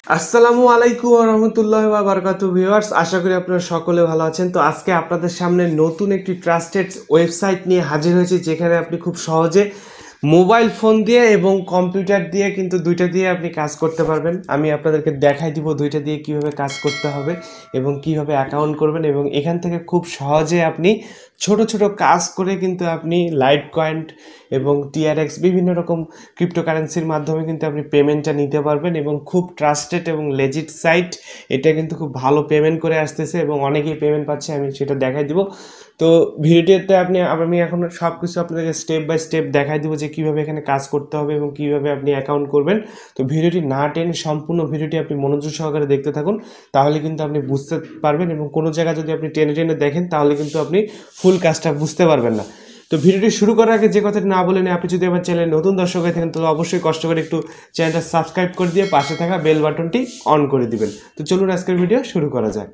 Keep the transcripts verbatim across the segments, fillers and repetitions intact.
আসসালামু আলাইকুম ওয়া রাহমাতুল্লাহি ওয়া বারাকাতুহু ভিউয়ার্স, আশা করি আপনারা সকলে ভালো আছেন। তো আজকে আপনাদের সামনে নতুন একটি ট্রাস্টেড ওয়েবসাইট নিয়ে হাজির হয়েছি, যেখানে আপনি খুব সহজে মোবাইল ফোন দিয়ে এবং কম্পিউটার দিয়ে কিন্তু দুইটা দিয়ে আপনি কাজ করতে পারবেন। আমি আপনাদেরকে দেখাই দিব দুইটা দিয়ে কিভাবে কাজ করতে হবে এবং কিভাবে অ্যাকাউন্ট করবেন, এবং এখান থেকে খুব সহজে আপনি ছোট ছোট কাজ করে কিন্তু আপনি লাইট কয়েন এবং টিআরএক্স বিভিন্ন রকম ক্রিপ্টোকারেন্সির মাধ্যমে কিন্তু আপনি পেমেন্টটা নিতে পারবেন। এবং খুব ট্রাস্টেড এবং লেজিট সাইট, এটা কিন্তু খুব ভালো পেমেন্ট করে আসতেছে এবং অনেকেই পেমেন্ট পাচ্ছে, আমি সেটা দেখাই দিব। তো ভিডিওতে আপনি আমি এখন সব কিছু আপনাদেরকে স্টেপ বাই স্টেপ দেখাই দিব যে কীভাবে এখানে কাজ করতে হবে এবং কীভাবে আপনি অ্যাকাউন্ট করবেন। তো ভিডিওটি না টেনে সম্পূর্ণ ভিডিওটি আপনি মনোযোগ সহকারে দেখতে থাকুন, তাহলে কিন্তু আপনি বুঝতে পারবেন। এবং কোনো জায়গায় যদি আপনি টেনে টেনে দেখেন তাহলে কিন্তু আপনি ফুল কাজটা বুঝতে পারবেন না। তো ভিডিওটি শুরু করার আগে যে কথাটি না বলে আপনি যদি আমার চ্যানেলে নতুন দর্শক হয়ে থাকেন তাহলে অবশ্যই কষ্ট করে একটু চ্যানেলটা সাবস্ক্রাইব করে দিয়ে পাশে থাকা বেল বাটনটি অন করে দিবেন। তো চলুন আজকের ভিডিও শুরু করা যাক।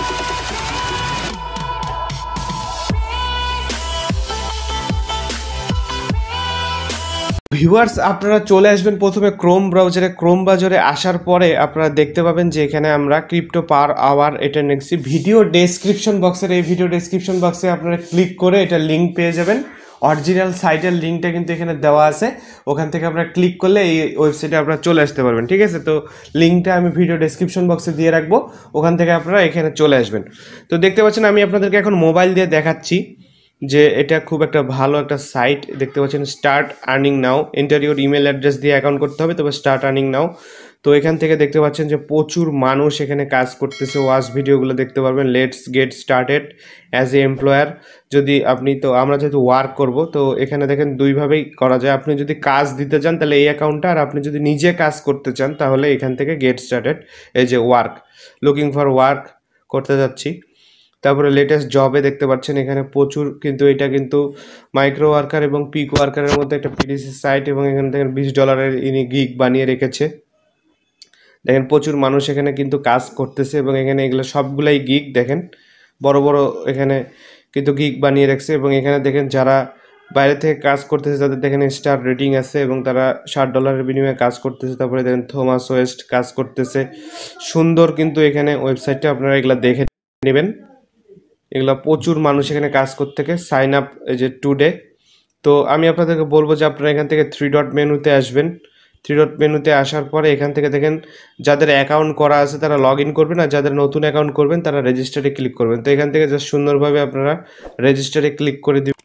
ভিউয়ার্স, আপনারা চলে আসবেন প্রথমে ক্রোম ব্রাউজারে। ক্রোম ব্রাউজারে আসার পরে আপনারা দেখতে পাবেন যে এখানে আমরা ক্রিপ্টো পার আওয়ার এটা নিচ্ছি। ভিডিও ডেসক্রিপশন বক্সের এই ভিডিও ডেসক্রিপশন বক্সে আপনারা ক্লিক করে এটা লিঙ্ক পেয়ে যাবেন। অরিজিনাল সাইটের লিঙ্কটা কিন্তু এখানে দেওয়া আছে, ওখান থেকে আপনারা ক্লিক করলে এই ওয়েবসাইটে আপনারা চলে আসতে পারবেন। ঠিক আছে, তো লিঙ্কটা আমি ভিডিও ডেসক্রিপশন বক্সে দিয়ে রাখবো, ওখান থেকে আপনারা এখানে চলে আসবেন। তো দেখতে পাচ্ছেন আমি আপনাদেরকে এখন মোবাইল দিয়ে দেখাচ্ছি যে এটা খুব একটা ভালো একটা সাইট। দেখতে পাচ্ছেন স্টার্ট আর্নিং নাও, ইন্টারভিউর ইমেল অ্যাড্রেস দিয়ে অ্যাকাউন্ট করতে হবে, তবে স্টার্ট আর্নিং নাও। তো এখান থেকে দেখতে পাচ্ছেন যে প্রচুর মানুষ এখানে কাজ করতেছে, ওয়াচ ভিডিওগুলো দেখতে পারবেন। Let's get started as a employer. যদি আপনি, তো আমরা যেহেতু ওয়ার্ক করব, তো এখানে দেখেন দুইভাবেই করা যায়। আপনি যদি কাজ দিতে চান তাহলে এই অ্যাকাউন্টটা, আর আপনি যদি নিজে কাজ করতে চান তাহলে এখান থেকে গেট স্টার্টেড এই যে ওয়ার্ক, লুকিং ফর ওয়ার্ক করতে যাচ্ছি। তারপরে লেটেস্ট জবে দেখতে পাচ্ছেন এখানে প্রচুর, কিন্তু এটা কিন্তু মাইক্রো ওয়ার্কার এবং পিক ওয়ার্কারের মধ্যে একটা পিডিসি সাইট, এবং এখানে দেখেন বিশ ডলারের ইনি গিগ বানিয়ে রেখেছে। দেখেন প্রচুর মানুষ এখানে কিন্তু কাজ করতেছে, এবং এখানে এগুলো সবগুলাই গিগ। দেখেন বড় বড় এখানে কিন্তু গিগ বানিয়ে রাখছে, এবং এখানে দেখেন যারা বাইরে থেকে কাজ করতেছে তাদের দেখেন স্টার রেটিং আছে, এবং তারা ষাট ডলারের বিনিময়ে কাজ করতেছে। তারপরে দেখেন থমাস ওয়েস্ট কাজ করতেছে। সুন্দর কিন্তু এখানে ওয়েবসাইটটা, আপনারা এগুলো দেখে নেবেন। এগুলো প্রচুর মানুষ এখানে কাজ করতে থেকে সাইন আপ এই যে টুডে। তো আমি আপনাদেরকে বলবো যে আপনারা এখান থেকে থ্রি ডট মেনুতে আসবেন। থ্রি ডট মেনুতে আসার পরে এখান থেকে দেখেন যাদের অ্যাকাউন্ট করা আছে তারা লগ ইন করবেন, আর যাদের নতুন অ্যাকাউন্ট করবেন তারা রেজিস্টারে ক্লিক করবেন। তো এখান থেকে জাস্ট সুন্দরভাবে আপনারা রেজিস্টারে ক্লিক করে দিবেন।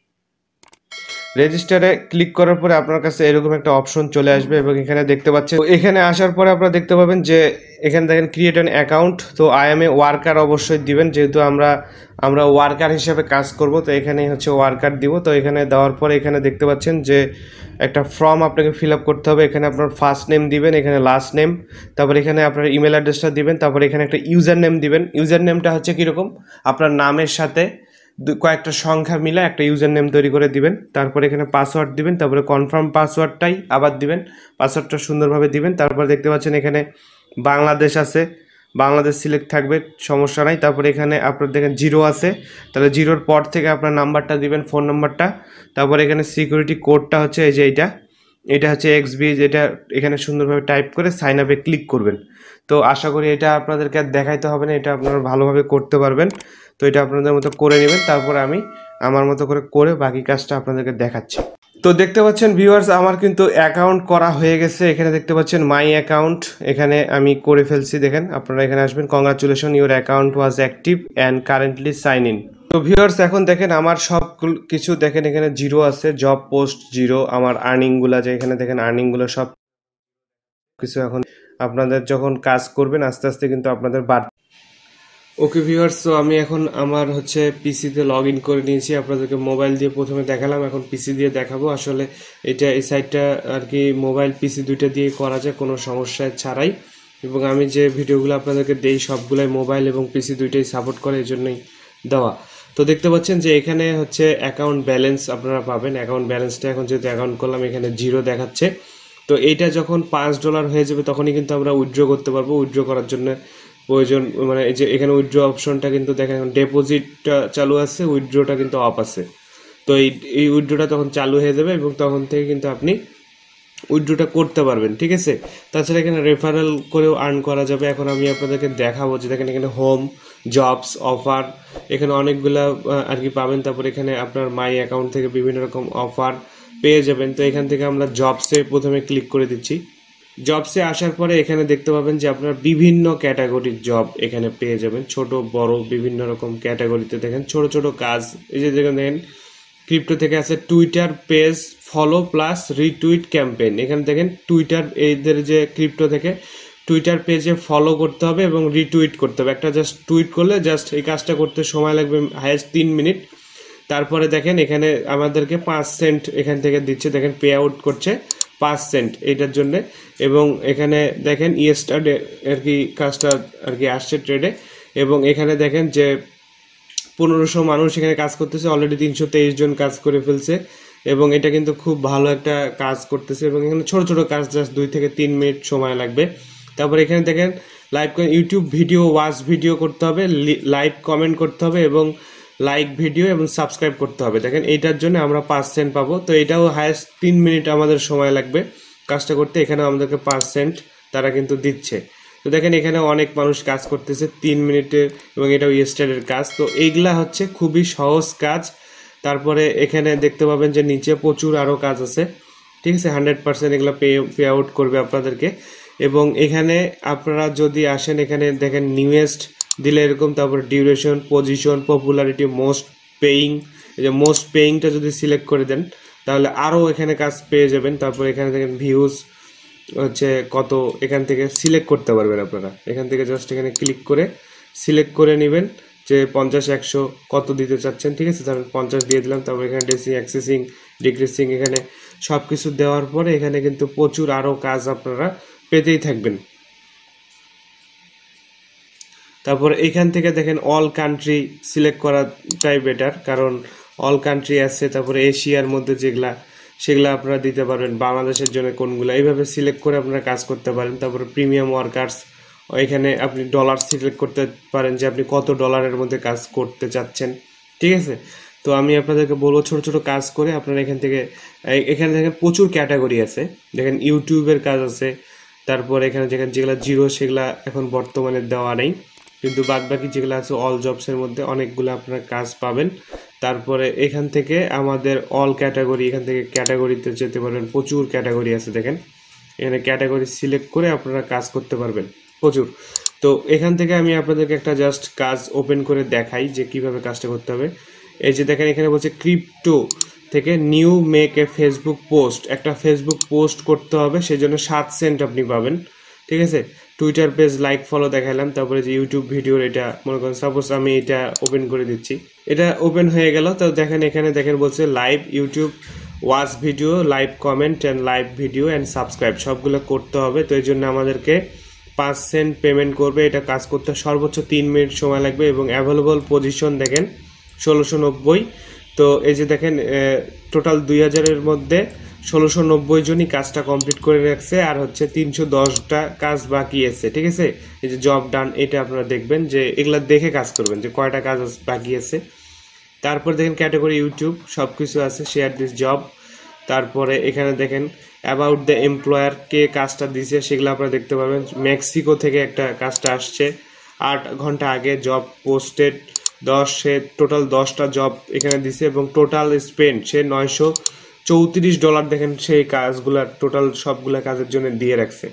রেজিস্টারে ক্লিক করার পরে আপনার কাছে এরকম একটা অপশন চলে আসবে, এবং এখানে দেখতে পাচ্ছেন, এখানে আসার পরে আপনারা দেখতে পাবেন যে এখানে দেখেন ক্রিয়েট অ্যান অ্যাকাউন্ট। তো আই এম এ ওয়ার্কার অবশ্যই দিবেন, যেহেতু আমরা আমরা ওয়ার্কার হিসেবে কাজ করব। তো এখানে হচ্ছে ওয়ার্কার দিব। তো এখানে দেওয়ার পরে এখানে দেখতে পাচ্ছেন যে একটা ফর্ম আপনাকে ফিল আপ করতে হবে। এখানে আপনার ফার্স্ট নেম দিবেন, এখানে লাস্ট নেম, তারপর এখানে আপনার ইমেল অ্যাড্রেসটা দিবেন, তারপর এখানে একটা ইউজার নেম দিবেন। ইউজার নেমটা হচ্ছে কীরকম, আপনার নামের সাথে কয়েকটা সংখ্যা মিলে একটা ইউজার নেম তৈরি করে দিবেন। তারপরে এখানে পাসওয়ার্ড দিবেন, তারপরে কনফার্ম পাসওয়ার্ডটাই আবার দিবেন, পাসওয়ার্ডটা সুন্দরভাবে দিবেন। তারপর দেখতে পাচ্ছেন এখানে বাংলাদেশ আছে, বাংলাদেশ সিলেক্ট থাকবে, সমস্যা নাই। তারপরে এখানে আপনার দেখেন জিরো আছে, তাহলে জিরোর পর থেকে আপনার নাম্বারটা দিবেন, ফোন নাম্বারটা। তারপরে এখানে সিকিউরিটি কোডটা হচ্ছে এই যে এইটা, এটা হচ্ছে এক্সবি, যেটা এখানে সুন্দরভাবে টাইপ করে সাইন আপে ক্লিক করবেন। তো আশা করি এটা আপনাদেরকে আর দেখাইতে হবে না, এটা আপনারা ভালোভাবে করতে পারবেন। তো এটা আপনাদের মতো করে নেবেন, তারপর আমি আমার মতো করে করে বাকি কাজটা আপনাদেরকে দেখাচ্ছি। তো দেখতে পাচ্ছেন ভিউয়ার্স, আমার কিন্তু অ্যাকাউন্ট করা হয়ে গেছে। এখানে দেখতে পাচ্ছেন মাই অ্যাকাউন্ট, এখানে আমি করে ফেলছি। দেখেন আপনারা এখানে আসবেন, congratulation your account was active and currently sign in. তো ভিউয়ার্স এখন দেখেন আমার সব কিছু দেখেন এখানে জিরো আছে, জব পোস্ট জিরো, আমার আর্নিংগুলো যে এখানে দেখেন আর্নিংগুলো সব কিছু এখন আপনাদের যখন কাজ করবেন আস্তে আস্তে কিন্তু আপনাদের বাড়। ওকে ভিউয়ার্স, তো আমি এখন আমার হচ্ছে পিসিতে লগ ইন করে নিয়েছি। আপনাদেরকে মোবাইল দিয়ে প্রথমে দেখালাম, এখন পিসি দিয়ে দেখাবো। আসলে এটা এই সাইটটা আর কি মোবাইল পিসি দুইটা দিয়ে করা যায় কোনো সমস্যা ছাড়াই, এবং আমি যে ভিডিওগুলো আপনাদেরকে দেই সবগুলাই মোবাইল এবং পিসি দুইটাই সাপোর্ট করে, এই জন্যই দেওয়া। তো দেখতে পাচ্ছেন যে এখানে হচ্ছে অ্যাকাউন্ট ব্যালেন্স আপনারা পাবেন। অ্যাকাউন্ট ব্যালেন্সটা এখন যেহেতু অ্যাকাউন্ট করলাম এখানে জিরো দেখাচ্ছে। তো এইটা যখন পাঁচ ডলার হয়ে যাবে তখনই কিন্তু আমরা উইথড্র করতে পারবো। উইথড্র করার জন্য প্রয়োজন মানে এই যে এখানে উইথড্র অপশনটা কিন্তু দেখেন ডিপোজিটটা চালু আছে, উইথড্রটা কিন্তু অফ আছে। তো এই এই উইথড্রটা তখন চালু হয়ে যাবে, এবং তখন থেকে কিন্তু আপনি উইথড্রটা করতে পারবেন, ঠিক আছে। তাছাড়া এখানে রেফারেল করেও আর্ন করা যাবে। এখন আমি আপনাদেরকে দেখাবো যে দেখেন এখানে হোম, জবস, অফার, এখানে অনেকগুলা আর কি পাবেন। তারপর এখানে আপনার মাই অ্যাকাউন্ট থেকে বিভিন্ন রকম অফার পেয়ে যাবেন। তো এখান থেকে আমরা জবসে প্রথমে ক্লিক করে দিচ্ছি। জবসে আসার পরে এখানে দেখতে পাবেন যে আপনার বিভিন্ন ক্যাটাগরির জব এখানে পেয়ে যাবেন, ছোট বড় বিভিন্ন রকম ক্যাটাগরিতে। দেখেন ছোট ছোট কাজ, এই যে দেখেন দেখেন ক্রিপ্টো থেকে আছে Twitter page follow plus retweet campaign. এখানে দেখেন টুইটার, এদের যে ক্রিপ্টো থেকে টুইটার পেজে ফলো করতে হবে এবং রিটুইট করতে হবে। একটা জাস্ট টুইট করলে জাস্ট এই কাজটা করতে সময় লাগবে হাইয়েস্ট তিন মিনিট। তারপরে দেখেন এখানে আমাদেরকে পাঁচ সেন্ট এখান থেকে দিচ্ছে, দেখেন পে আউট করছে পাঁচ সেন্ট এইটার জন্য। এবং এখানে দেখেন ইয়েস্টারডে আর কি কাজটা আর কি আসছে ট্রেডে। এবং এখানে দেখেন যে পনেরোশো মানুষ এখানে কাজ করতেছে, অলরেডি তিনশো তেইশ জন কাজ করে ফেলছে। এবং এটা কিন্তু খুব ভালো একটা কাজ করতেছে। এবং এখানে ছোট ছোট কাজ জাস্ট দুই থেকে তিন মিনিট সময় লাগবে। তারপর এখানে দেখেন live YouTube video watch video করতে হবে, লাইভ কমেন্ট করতে হবে এবং লাইক ভিডিও এবং সাবস্ক্রাইব করতে হবে। দেখেন এইটার জন্য আমরা পাঁচ সেন্ট পাবো। তো এটাও হায়েস্ট তিন মিনিট আমাদের সময় লাগবে কাজটা করতে। এখানে আমাদেরকে পাঁচ সেন্ট তারা কিন্তু দিচ্ছে। তো দেখেন এখানে অনেক মানুষ কাজ করতেছে তিন মিনিটের, এবং এটাও ইয়েস্টারডের কাজ। তো এইগুলা হচ্ছে খুবই সহজ কাজ। তারপরে এখানে দেখতে পাবেন যে নিচে প্রচুর আরও কাজ আছে, ঠিক আছে। হান্ড্রেড পার্সেন্ট এগুলো পে পে আউট করবে আপনাদেরকে। এবং এখানে আপনারা যদি আসেন, এখানে দেখেন নিউয়েস্ট দিলে এরকম, তারপর duration, position, popularity, most paying, এই যে মোস্ট পেইংটা যদি সিলেক্ট করে দেন তাহলে আরও এখানে কাজ পেয়ে যাবেন। তারপর এখানে দেখেন ভিউজ হচ্ছে কত, এখান থেকে সিলেক্ট করতে পারবেন আপনারা। এখান থেকে জাস্ট এখানে ক্লিক করে সিলেক্ট করে নেবেন যে পঞ্চাশ, একশো কত দিতে চাচ্ছেন, ঠিক আছে। তারপর পঞ্চাশ দিয়ে দিলাম। তারপর এখানে ডেসি, অ্যাক্সেসিং, ডিক্রিসিং, এখানে সব কিছু দেওয়ার পরে এখানে কিন্তু প্রচুর আরও কাজ আপনারা পেতেই থাকবেন। তারপর এখান থেকে দেখেন অল কান্ট্রি সিলেক্ট করাটাই বেটার, কারণ অল কান্ট্রি আছে। তারপরে এশিয়ার মধ্যে যেগুলা সেগুলো আপনারা দিতে পারবেন, বাংলাদেশের জন্য কোনগুলো, এইভাবে সিলেক্ট করে আপনারা কাজ করতে পারেন। তারপরে প্রিমিয়াম ওয়ার্কার্স, এখানে আপনি ডলার সিলেক্ট করতে পারেন যে আপনি কত ডলারের মধ্যে কাজ করতে চাচ্ছেন, ঠিক আছে। তো আমি আপনাদেরকে বলবো ছোট ছোট কাজ করে আপনারা এখান থেকে, এখানে দেখেন প্রচুর ক্যাটাগরি আছে। দেখেন ইউটিউবের কাজ আছে। তারপর এখানে যেখানে যেগুলো জিরো সেগুলা এখন বর্তমানে দেওয়া নেই, কিন্তু বাদ বাকি যেগুলো আছে অল জবসের মধ্যে অনেকগুলো আপনারা কাজ পাবেন। তারপরে এখান থেকে আমাদের অল ক্যাটাগরি, এখান থেকে ক্যাটাগরিতে যেতে পারবেন, প্রচুর ক্যাটাগরি আছে। দেখেন এখানে ক্যাটাগরি সিলেক্ট করে আপনারা কাজ করতে পারবেন প্রচুর। তো এখান থেকে আমি আপনাদেরকে একটা জাস্ট কাজ ওপেন করে দেখাই যে কিভাবে কাজটা করতে হবে। এই যে দেখেন এখানে বলছে ক্রিপ্টো থেকে new make a Facebook post, একটা ফেসবুক পোস্ট করতে হবে, সেজন্য সাত সেন্ট আপনি পাবেন, ঠিক আছে। টুইটার পেজ লাইক ফলো দেখাইলাম। তারপরে যে ইউটিউব ভিডিওর, এটা মনে করেন সাপোজ আমি এটা ওপেন করে দিচ্ছি, এটা ওপেন হয়ে গেল। তো দেখেন এখানে দেখেন বলছে live YouTube watch video, live comment and live video and subscribe, সবগুলো করতে হবে। তো এই জন্য আমাদেরকে পাঁচ সেন্ট পেমেন্ট করবে। এটা কাজ করতে সর্বোচ্চ তিন মিনিট সময় লাগবে। এবং অ্যাভেলেবল পজিশন দেখেন ষোলোশো নব্বই। তো এই যে দেখেন টোটাল দুই হাজারের মধ্যে ষোলোশো নব্বই জনই কাজটা কমপ্লিট করে রাখছে, আর হচ্ছে তিনশো দশটা কাজ বাকি আছে, ঠিক আছে। এই যে জব ডান, এটা আপনারা দেখবেন যে এগুলা দেখে কাজ করবেন যে কয়টা কাজ বাকি আছে। তারপর দেখেন ক্যাটাগরি ইউটিউব, সব কিছু আছে, শেয়ার দিস জব। তারপরে এখানে দেখেন অ্যাবাউট দ্য এমপ্লয়ার, কে কাজটা দিছে সেগুলো আপনারা দেখতে পাবেন। মেক্সিকো থেকে একটা কাজটা আসছে আট ঘন্টা আগে, জব পোস্টেড দশ, সে টোটাল দশটা জব এখানে দিছে এবং টোটাল স্পেন্ড সে নয়শো চৌত্রিশ ডলার দেখেন সেই কাজগুলা টোটাল সবগুলা কাজের জন্য দিয়ে রাখছে,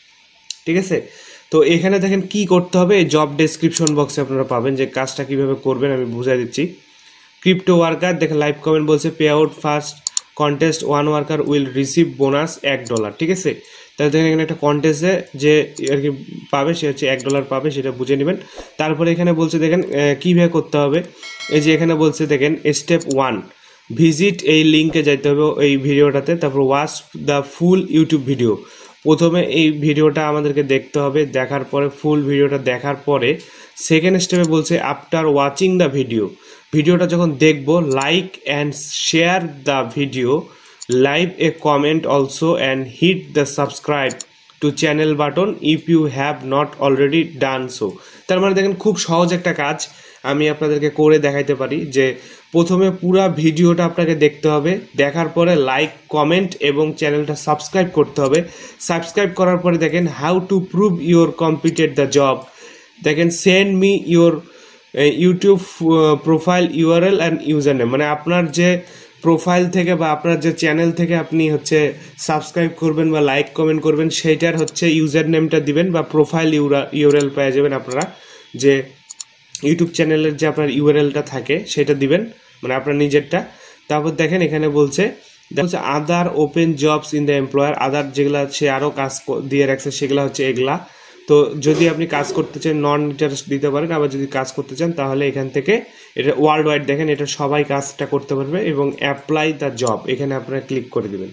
ঠিক আছে। তো এখানে দেখেন কি করতে হবে, এই জব ডেসক্রিপশন বক্সে আপনারা পাবেন যে কাজটা কিভাবে করবেন, আমি বুঝাই দিচ্ছি। ক্রিপ্টো ওয়ার্কার দেখেন লাইভ কমেন্ট বলছে pay out first contest one worker will receive bonus এক ডলার, ঠিক আছে। তাহলে দেখেন এখানে একটা কন্টেস্টে যে আর কি পাবে সে হচ্ছে এক ডলার পাবে, সেটা বুঝে নেবেন। তারপরে এখানে বলছে দেখেন কীভাবে করতে হবে, এই যে এখানে বলছে দেখেন স্টেপ ওয়ান, ভিজিট এই লিঙ্কে যাইতে হবে এই ভিডিওটাতে, তারপর watch the full YouTube video. প্রথমে এই ভিডিওটা আমাদেরকে দেখতে হবে, দেখার পরে ফুল ভিডিওটা দেখার পরে সেকেন্ড স্টেপে বলছে আফটার ওয়াচিং দ্য ভিডিও, ভিডিওটা যখন দেখবো like and share the video, live a comment also and hit the subscribe to channel button if you have not already done so. তার মানে দেখেন খুব সহজ একটা কাজ, আমি আপনাদেরকে করে দেখাইতে পারি যে প্রথমে পুরো ভিডিওটা আপনাকে দেখতে হবে, দেখার পরে লাইক কমেন্ট এবং চ্যানেলটা সাবস্ক্রাইব করতে হবে। সাবস্ক্রাইব করার পরে দেখেন how to prove your completed the job, দেখেন send me your YouTube profile URL and user name, মানে আপনার যে প্রোফাইল থেকে বা আপনার যে চ্যানেল থেকে আপনি হচ্ছে সাবস্ক্রাইব করবেন বা লাইক কমেন্ট করবেন সেইটার হচ্ছে ইউজার নেমটা দিবেন বা প্রোফাইল ইউআরএল পেয়ে যাবেন আপনারা, যে ইউটিউব চ্যানেলের যে আপনার ইউআরএলটা থাকে সেটা দিবেন, মানে আপনার নিজেরটা। তারপর দেখেন এখানে বলছে হচ্ছে other open jobs in the employer, other যেগুলো হচ্ছে আরও কাজ দিয়ে রাখছে সেগুলো হচ্ছে এগুলা। তো যদি আপনি কাজ করতে চান নন ইন্টারেস্ট দিতে পারেন, আবার যদি কাজ করতে চান তাহলে এখান থেকে এটা ওয়ার্ল্ড ওয়াইড দেখেন এটা সবাই কাজটা করতে পারবে এবং অ্যাপ্লাই দ্য জব এখানে আপনারা ক্লিক করে দিবেন।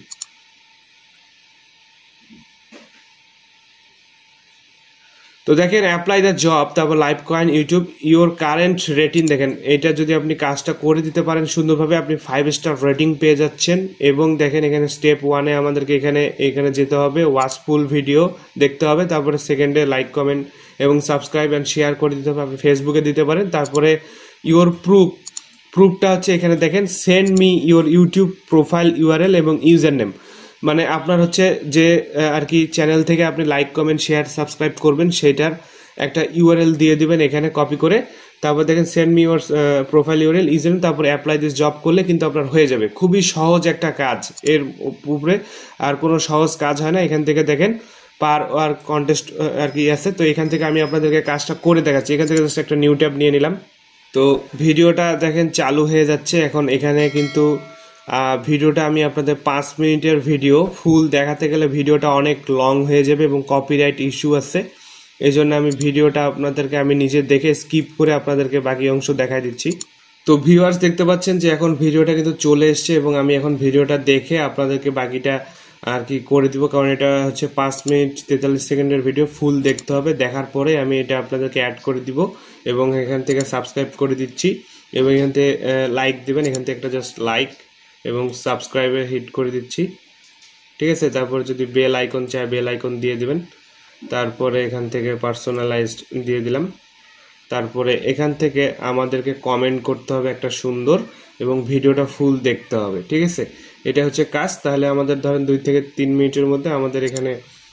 তো দেখেন অ্যাপ্লাই দ্য জব, তারপর live coin YouTube your current rating, দেখেন এটা যদি আপনি কাজটা করে দিতে পারেন সুন্দরভাবে আপনি ফাইভ স্টার রেটিং পেয়ে যাচ্ছেন। এবং দেখেন এখানে স্টেপ ওয়ানে আমাদেরকে এখানে এখানে যেতে হবে, ওয়াচ ফুল ভিডিও দেখতে হবে, তারপরে সেকেন্ডে লাইক কমেন্ট এবং সাবস্ক্রাইব অ্যান্ড শেয়ার করে দিতে হবে, আপনি ফেসবুকে দিতে পারেন। তারপরে ইউর প্রুফ, প্রুফটা হচ্ছে এখানে দেখেন send me your YouTube profile URL এবং ইউজার নেম, মানে আপনার হচ্ছে যে আর কি চ্যানেল থেকে আপনি লাইক কমেন্ট শেয়ার সাবস্ক্রাইব করবেন সেইটার একটা ইউআরএল দিয়ে দিবেন এখানে কপি করে। তারপর দেখেন send me your profile URL user, তারপর অ্যাপ্লাই দিস জব করলে কিন্তু আপনার হয়ে যাবে। খুবই সহজ একটা কাজ, এর উপরে আর কোনো সহজ কাজ হয় না। এখান থেকে দেখেন পার আর কন্টেস্ট আর কি আছে, তো এখান থেকে আমি আপনাদেরকে কাজটা করে দেখাচ্ছি। এখান থেকে জাস্ট একটা নিউ ট্যাব নিয়ে নিলাম, তো ভিডিওটা দেখেন চালু হয়ে যাচ্ছে। এখন এখানে কিন্তু ভিডিওটা আমি আপনাদের পাঁচ মিনিটের ভিডিও, ফুল দেখাতে গেলে ভিডিওটা অনেক লং হয়ে যাবে এবং কপিরাইট ইস্যু আছে, এই জন্য আমি ভিডিওটা আপনাদেরকে আমি নিজে দেখে স্কিপ করে আপনাদেরকে বাকি অংশ দেখাই দিচ্ছি। তো ভিউয়ার্স দেখতে পাচ্ছেন যে এখন ভিডিওটা কিন্তু চলে এসছে এবং আমি এখন ভিডিওটা দেখে আপনাদেরকে বাকিটা আর কি করে দিব, কারণ এটা হচ্ছে পাঁচ মিনিট তেতাল্লিশ সেকেন্ডের ভিডিও, ফুল দেখতে হবে। দেখার পরে আমি এটা আপনাদেরকে অ্যাড করে দিব এবং এখান থেকে সাবস্ক্রাইব করে দিচ্ছি এবং এখান থেকে লাইক দিবেন, এখান থেকে একটা জাস্ট লাইক এবং সাবস্ক্রাইবে হিট করে দিচ্ছি, ঠিক আছে। তারপর যদি বেল আইকন চায় বেল আইকন দিয়ে দিবেন, তারপরে এখান থেকে পার্সোনালাইজড দিয়ে দিলাম। তারপরে এখান থেকে আমাদেরকে কমেন্ট করতে হবে একটা সুন্দর এবং ভিডিওটা ফুল দেখতে হবে, ঠিক আছে। এটা হচ্ছে কাজ। তাহলে আমাদের ধরেন দুই থেকে তিন মিনিটের মধ্যে আমাদের এখানে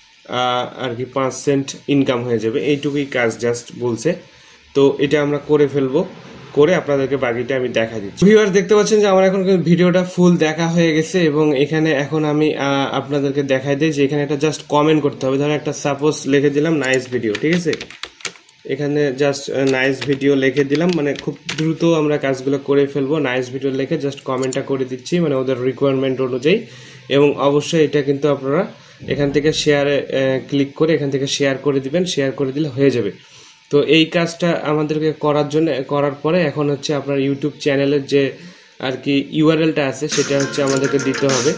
আর কি পাঁচ সেন্ট ইনকাম হয়ে যাবে, এইটুকুই কাজ জাস্ট বলছে। তো এটা আমরা করে ফেলবো, করে আপনাদেরকে বাকিটা আমি দেখা দিচ্ছি। ভিউয়ার্স দেখতে পাচ্ছেন যে আমার এখন ভিডিওটা ফুল দেখা হয়ে গেছে এবং এখানে এখন আমি আপনাদেরকে দেখাই দিই যে এখানে একটা জাস্ট কমেন্ট করতে হবে। ধরেন একটা সাপোজ লিখে দিলাম নাইস ভিডিও, ঠিক আছে। এখানে জাস্ট নাইস ভিডিও লিখে দিলাম, মানে খুব দ্রুত আমরা কাজগুলো করে ফেলবো। নাইস ভিডিও লিখে জাস্ট কমেন্টটা করে দিচ্ছি, মানে ওদের রিকোয়ারমেন্ট অনুযায়ী। এবং অবশ্যই এটা কিন্তু আপনারা এখান থেকে শেয়ারে ক্লিক করে এখান থেকে শেয়ার করে দিবেন, শেয়ার করে দিলে হয়ে যাবে। তো এই কাজটা আমাদেরকে করার জন্য করার পরে এখন হচ্ছে আপনার ইউটিউব চ্যানেলের যে আর কি ইউআরএলটা আছে সেটা হচ্ছে আমাদেরকে দিতে হবে,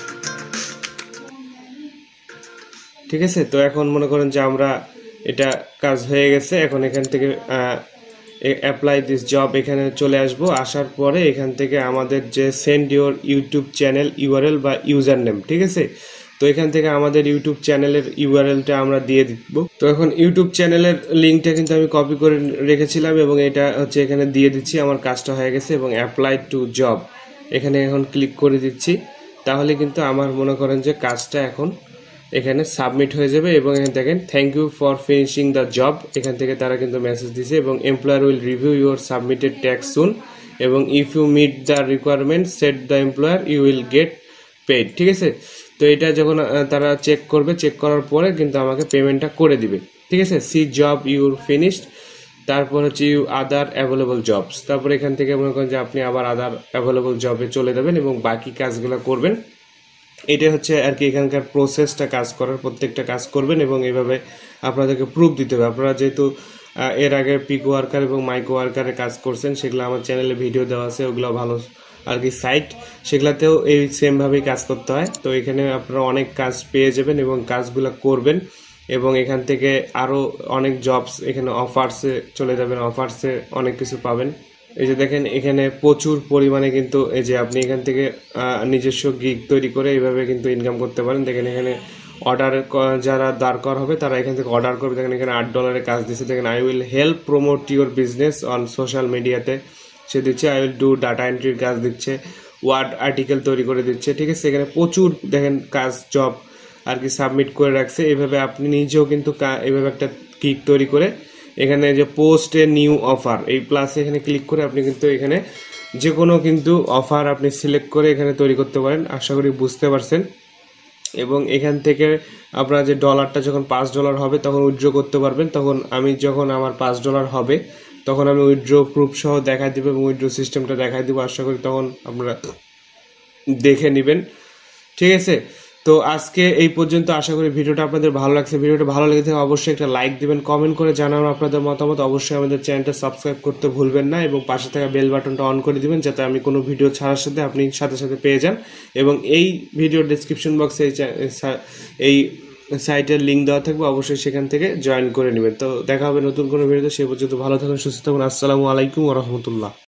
ঠিক আছে। তো এখন মনে করেন যে আমরা এটা কাজ হয়ে গেছে, এখন এখান থেকে অ্যাপ্লাই দিস জব এখানে চলে আসব। আসার পরে এখান থেকে আমাদের যে send your YouTube channel URL বা ইউজার নেম, ঠিক আছে। তো এখান থেকে আমাদের ইউটিউব চ্যানেলের ইউআরএলটা আমরা দিয়ে দিব। তো এখন ইউটিউব চ্যানেলের লিঙ্কটা কিন্তু আমি কপি করে রেখেছিলাম এবং এটা হচ্ছে এখানে দিয়ে দিচ্ছি। আমার কাজটা হয়ে গেছে এবং অ্যাপ্লাই টু জব এখানে এখন ক্লিক করে দিচ্ছি। তাহলে কিন্তু আমার মনে করেন যে কাজটা এখন এখানে সাবমিট হয়ে যাবে এবং এখানে দেখেন thank you for finishing the job, এখান থেকে তারা কিন্তু মেসেজ দিছে এবং employer will review your submitted ট্যাক্স সুন এবং if you meet the requirement set the employer you will get paid, ঠিক আছে। তো এটা যখন তারা চেক করবে, চেক করার পরে কিন্তু আমাকে পেমেন্টটা করে দিবে, ঠিক আছে। সি জব ইউর ফিনিশড, তারপর হচ্ছে ইউ আদার অ্যাভেলেবল জবস, তারপর এখান থেকে মনে করেন যে আপনি আবার আদার অ্যাভেলেবল জবে চলে যাবেন এবং বাকি কাজগুলো করবেন। এটা হচ্ছে আর কি এখানকার প্রসেসটা, কাজ করার প্রত্যেকটা কাজ করবেন এবং এইভাবে আপনাদেরকে প্রুফ দিতে হবে। আপনারা যেহেতু এর আগে পিক ওয়ার্কার এবং মাইক্রো ওয়ার্কারে কাজ করছেন, সেগুলো আমার চ্যানেলে ভিডিও দেওয়া আছে, ওগুলো ভালো আর কি সাইট, সেগুলাতেও এই সেমভাবেই কাজ করতে হয়। তো এখানে আপনারা অনেক কাজ পেয়ে যাবেন এবং কাজগুলো করবেন এবং এখান থেকে আরও অনেক জবস এখানে অফার্সে চলে যাবেন, অফার্সে অনেক কিছু পাবেন। এই যে দেখেন এখানে প্রচুর পরিমাণে কিন্তু এই যে আপনি এখান থেকে নিজস্ব গিগ তৈরি করে এইভাবে কিন্তু ইনকাম করতে পারেন। দেখেন এখানে অর্ডার যারা দরকার হবে তারা এখান থেকে অর্ডার করবে। দেখেন এখানে আট ডলারের কাজ দিচ্ছে। দেখেন I will help promote your business on social মিডিয়াতে সে দিচ্ছে, আই উইল ডু ডাটা এন্ট্রির কাজ দিচ্ছে, ওয়ার্ড আর্টিকেল তৈরি করে দিচ্ছে, ঠিক আছে। এখানে প্রচুর দেখেন কাজ জব আর কি সাবমিট করে রাখছে। এইভাবে আপনি নিজেও কিন্তু এইভাবে একটা ক্লিক তৈরি করে এখানে যে পোস্ট এ নিউ অফার এই প্লাসে এখানে ক্লিক করে আপনি কিন্তু এখানে যে কোনো কিন্তু অফার আপনি সিলেক্ট করে এখানে তৈরি করতে পারেন। আশা করি বুঝতে পারছেন। এবং এখান থেকে আপনার যে ডলারটা যখন পাঁচ ডলার হবে তখন উইথড্র করতে পারবেন। তখন আমি যখন আমার পাঁচ ডলার হবে তখন আমি উইথড্র প্রুফ সহ দেখাই দিব এবং উইথড্র সিস্টেমটা দেখাই দিব। আশা করি তখন আপনারা দেখে নেবেন, ঠিক আছে। তো আজকে এই পর্যন্ত। আশা করি ভিডিওটা আপনাদের ভালো লাগছে। ভিডিওটা ভালো লেগে থাকে অবশ্যই একটা লাইক দিবেন, কমেন্ট করে জানাবেন আপনাদের মতামত। অবশ্যই আমাদের চ্যানেলটা সাবস্ক্রাইব করতে ভুলবেন না এবং পাশে থাকা বেল বাটনটা অন করে দিবেন যাতে আমি কোনো ভিডিও ছাড়ার সাথে আপনি সাথে সাথে পেয়ে যান। এবং এই ভিডিওর ডেসক্রিপশন বক্সে এই সাইটের লিঙ্ক দেওয়া থাকবে, অবশ্যই সেখান থেকে জয়েন করে নেবেন। তো দেখা হবে নতুন কোনো ভিডিওতে। সে পর্যন্ত ভালো থাকুন, সুস্থ থাকুন। আসসালামু আলাইকুম ওয়া রাহমাতুল্লাহ।